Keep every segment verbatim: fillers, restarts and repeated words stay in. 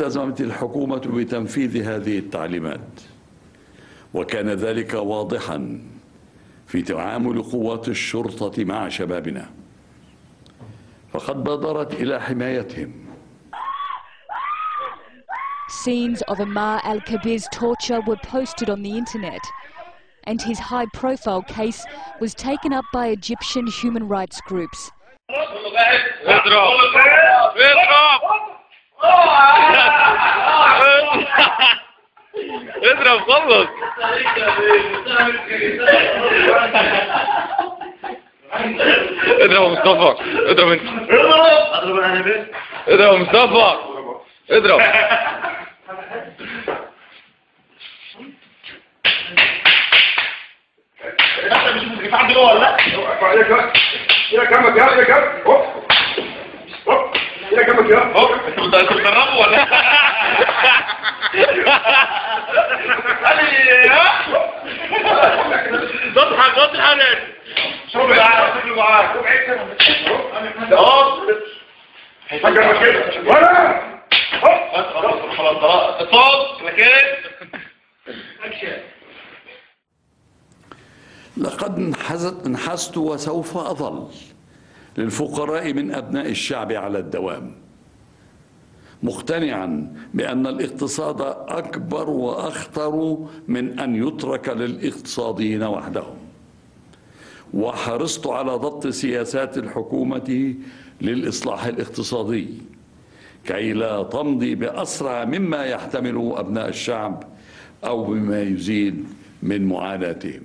التزمت الحكومة بتنفيذ هذه التعليمات، وكان ذلك واضحا في تعامل قوات الشرطة مع شبابنا، فقد بادرت إلى حمايتهم. Scenes of Ammar al-Kabir's torture were posted on the internet, and his high-profile case was taken up by Egyptian human rights groups. اضرب خلص. اضرب مصطفى. اضرب انت. اضرب انا بس. اضرب مصطفى. اضرب. انت مش مدرك عندي ولا لا؟ يا كم يا يا كم. هوب. هوب. يا كم يا. هوب. انت بتدربه ولا؟ تضحك تضحك. شوف معاك شوف معاك. اه. حاجه كده. ولا. خلاص خلاص اتصال لكن. لقد انحازت انحست وسوف أظل للفقراء من أبناء الشعب على الدوام، مقتنعا بأن الاقتصاد أكبر وأخطر من أن يترك للاقتصاديين وحدهم، وحرصت على ضبط سياسات الحكومة للإصلاح الاقتصادي كي لا تمضي بأسرع مما يحتمله أبناء الشعب أو بما يزيد من معاناتهم.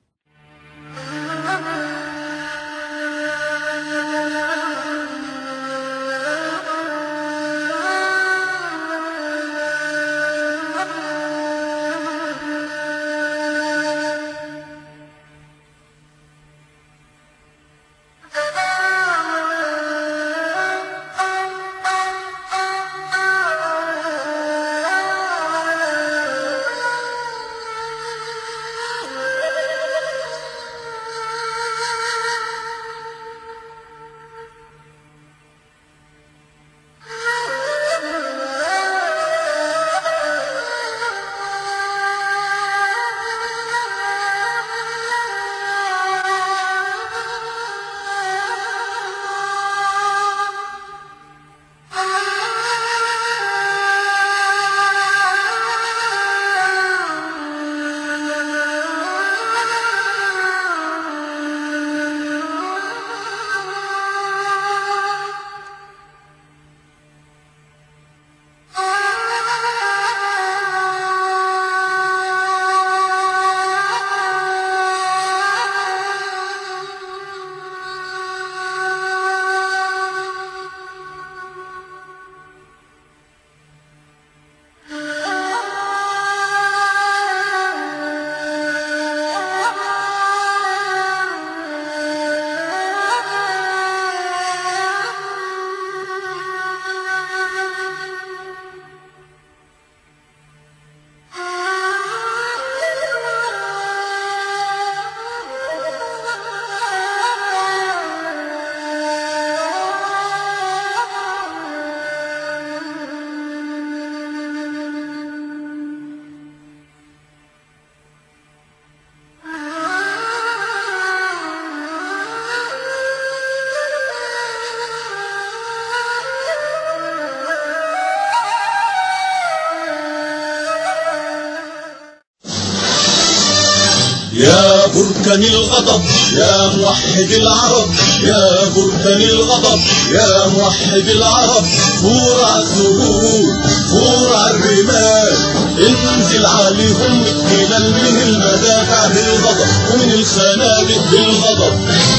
يا بركان الغضب يا موحد العرب، يا بركان الغضب يا موحد العرب، فور على الثغور فور على الرمال، انزل عليهم التلال من المدافع بالغضب ومن الخنادق بالغضب،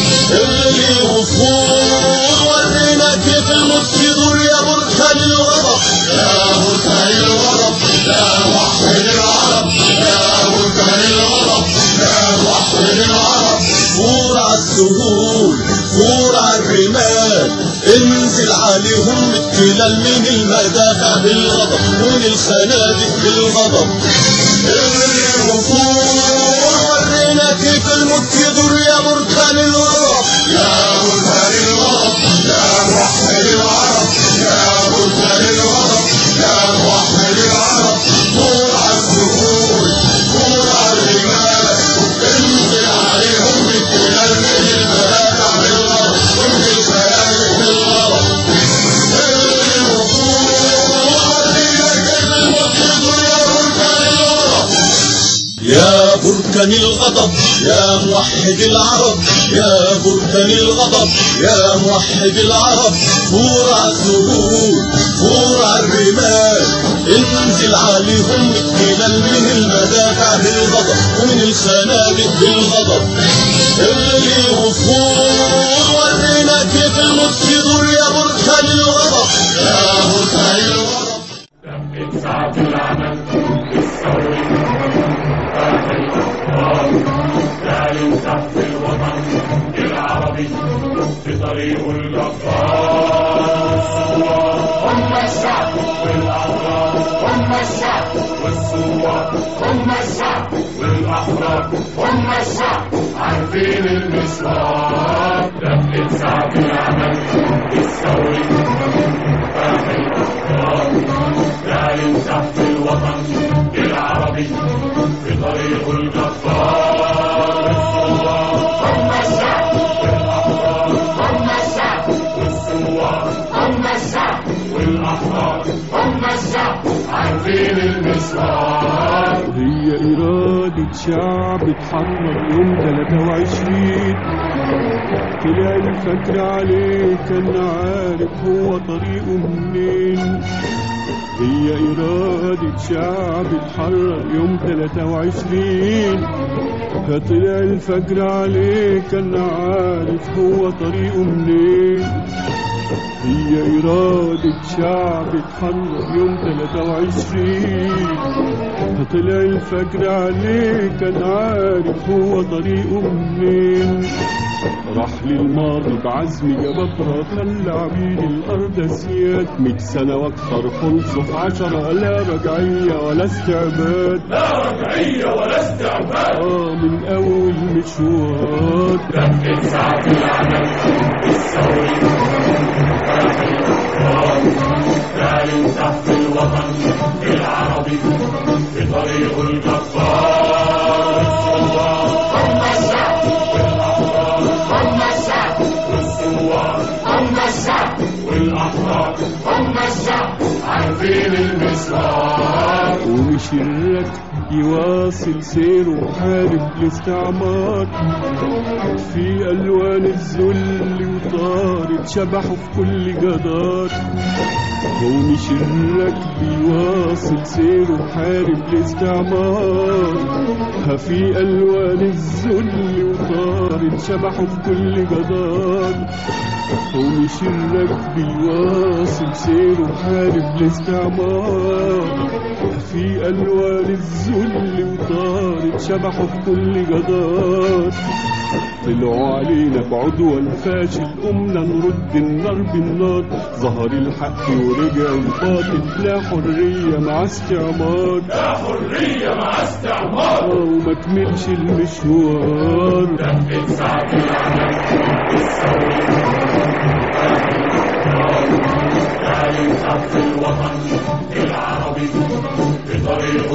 اللي وفور ورينا كيف الموت يدور. يا بركان الغضب يا بركان الغضب يا موحد العرب، يا بركان الغضب يا موحد العرب، فور على الثغور فور على الرمال، انزل عليهم التلال من المدافع بالغضب ومن الخنادق بالغضب، اللي وفور ورينا كيف الموت يدور. يا بركان الغضب يا بركان الغضب يا موحد العرب، يا بركان الغضب يا بركان الغضب يا موحد العرب، يا بركان الغضب يا موحد العرب، فور عالثغور فور عالرمال، انزل عليهم اكتمال من المدافع بالغضب ومن الخنادق بالغضب، اللي وفور ورينا كيف الموت يدور يا بركان الغضب يا بركان الغضب. لمت ساعة العمل الثوري فاح الأخبار تعلن تحت الوطن العربي في طريق الجبار، هم الشعب والأحرار، هم الشعب والثوار، هم الشعب والأحرار، هم الشعب عارفين المشوار. لمت ساعة العمل الثوري فاح الأخبار تعلن تحت الوطن العربي في طريق الجبار، هم الشعب والأحرار، هم الشعب والثوار، هم الشعب والأحرار، هم الشعب عارفين المشوار. هي إرادة شعب اتحرر يوم ثلاثة وعشرين، طلع الفجر عليه كان عارف هو طريقه منين. هي إرادة شعب اتحرر يوم ثلاثة وعشرين، فطلع الفجر عليه كان عارف هو طريقه منين. هي إرادة شعب اتحرر يوم ثلاثة وعشرين، فطلع الفجر عليه كان عارف هو طريقه منين. راح للماضي بعزم جبابرة خلى عبيد الأرض أسياد، مية سنة وأكثر خلصوا في عشرة، لا رجعية ولا استعباد، لا رجعية ولا استعباد. آه من أول مشوار. لمت ساعة العمل الثوري فاح الأخبار تعلن تحت الوطن العربي في طريق الجبار، هم الشعب والأحرار، هم الشعب والثوار، هم الشعب والأحرار، هم الشعب عارفين المشوار. ومش الركب يواصل سيره وحارب الاستعمار، في ألوان الذل وطارت شبحه في كل جدار. ومش الركب يواصل سيره وحارب الاستعمار، في ألوان الذل وطارت شبحه في كل جدار. ومش الركب يواصل سيره وحارب الاستعمار، في ألوان الذل وطارت شبحه في كل جدار. طلعوا علينا بعدوى الفاشل قمنا نرد النار بالنار، ظهر الحق ورجع الباطل، لا حرية مع استعمار، لا حرية مع استعمار. وما كملش المشوار. لمت ساعة العمل الثوري فاح الأخبار تعلن تحت الوطن العربي في طريق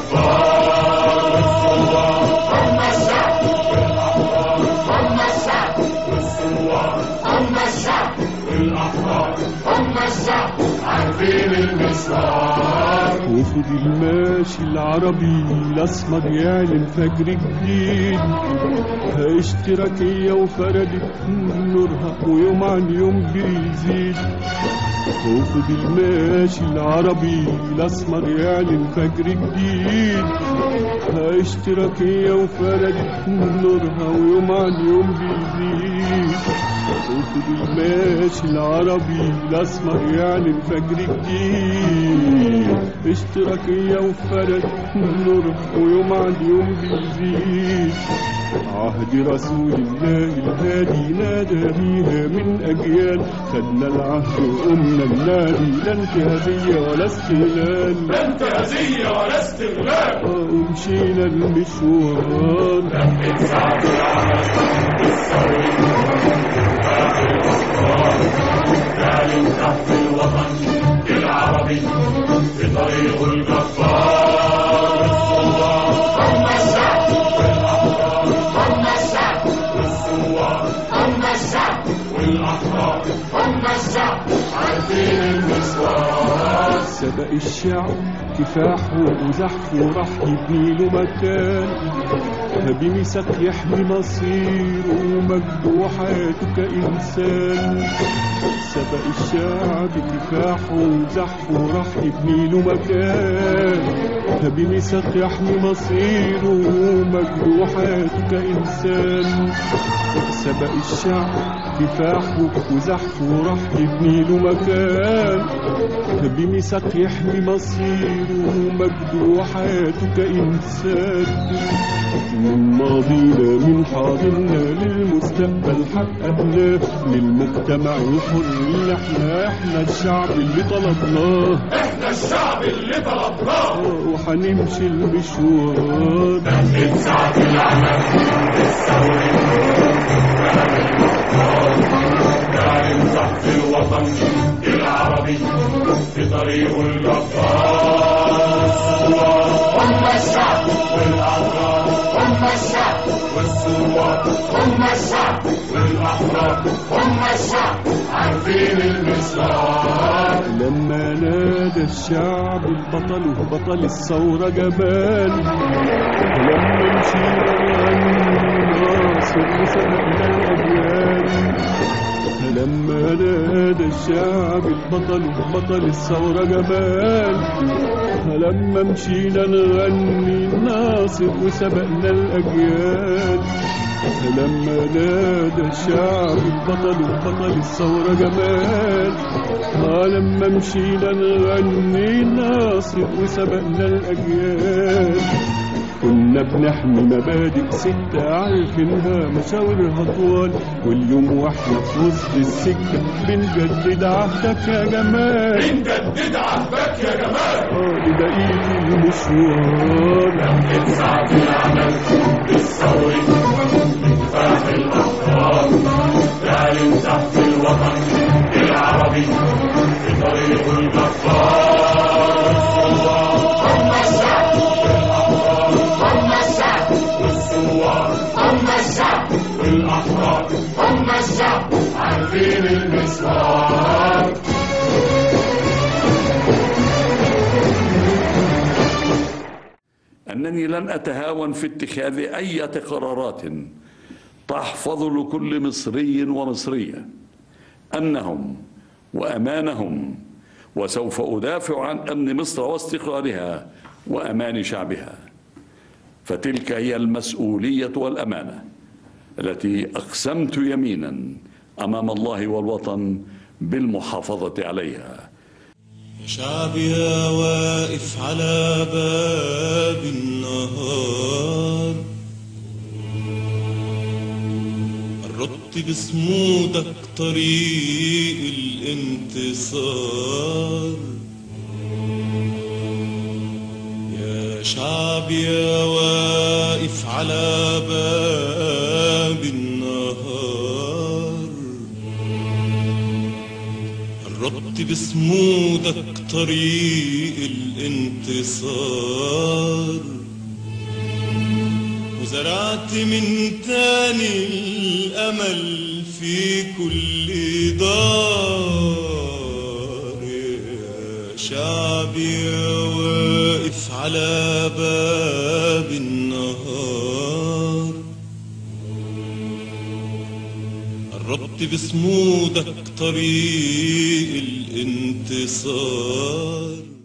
الجبار، هم الشعب والأحرار، هم الشعب والثوار، هم الشعب والأحرار، هم الشعب عارفين المشوار. وفضل ماشي العربي الأسمر يعلن فجر جديد، اشتراكية وفردت نورها ويوم عن يوم بيزيد. وفضل ماشي العربي الأسمر يعلن فجر جديد، اشتراكية وفردت نورها ويوم عن يوم بيزيد. وفضل ماشي العربي الأسمر يعلن فجر جديد، اشتراكية وفردت نورها ويوم عن يوم بيزيد. عهد رسول الله الهادي نادى بيها من أجيال، خدنا العهد وقمنا النادي، لا انتهازية ولا استغلال، لا انتهازية ولا استغلال. ومشينا المشوار. لمت ساعة العمل الثوري فاح الأخبار تعلن تحت الوطن العربي في طريق الجبار، هم الشعب والأحرار، هم الشعب والثوار، هم الشعب والأحرار، هم الشعب عارفين المشوار. سبق الشعب كفاحه وزحفه راح يبني له مكان، بميثاق يحمي مصيره ومجده وحياته كإنسان. سبق الشعب كفاحه وزحفه وراح يبني له مكان. بميثاق يحمي مصيره ومجده وحياته كإنسان. سبق الشعب كفاحه وزحفه وراح يبني له مكان. بميثاق يحمي مصيره ومجده وحياته كإنسان. من ماضينا من حاضرنا للمستقبل حققناه. للمجتمع الحر اللي احنا احنا الشعب اللي طلبناه. احنا الشعب اللي طلبناه. وحنمشي المشوار نفذ ساعة العمل الثوري داعم تحت الوطن العربي في طريق الجبار. هم الشعب والأحرار، هم الشعب والثوار، هم الشعب والأحرار، هم الشعب عارفين المسار. لما نادى الشعب البطل وبطل الثورة جمال. لما مشينا نغني ناصر وسبقنا الأجيال. لما نادى الشعب البطل وبطل الثورة جمال. لما مشينا نغني ناصر وسبقنا الأجيال. لما نادى الشعب البطل وبطل الثورة جمال. لما مشينا نغني ناصر وسبقنا الأجيال. كنا بنحمي مبادئ ستة عارفينها مشاورها طوال. واليوم واحنا في وسط السكة بنجدد عهدك يا جمال. بنجدد عهدك يا جمال. اه لبقية المشوار نفذ ساعة العمل الثوري كفاح الأحرار. داعم تحت الوطن العربي في طريق الجبار. هم الشعب والأحرار، هم الشعب والثوار، هم الشعب والأحرار، هم الشعب عارفين المسار. أنني لن أتهاون في اتخاذ أي قرارات تحفظ لكل مصري ومصرية أمنهم وأمانهم. وسوف أدافع عن أمن مصر واستقرارها وأمان شعبها. فتلك هي المسؤولية والأمانة التي أقسمت يمينا أمام الله والوطن بالمحافظة عليها. شعبي يا واقف على باب النهار. قربت بصمودك طريق الانتصار. يا شعبي يا واقف على باب النهار. قربت بصمودك طريق الانتصار. وزرعت من تاني الأمل في كل دار. يا شعبي يا واقف على باب النهار. قربت بصمودك طريق الانتصار.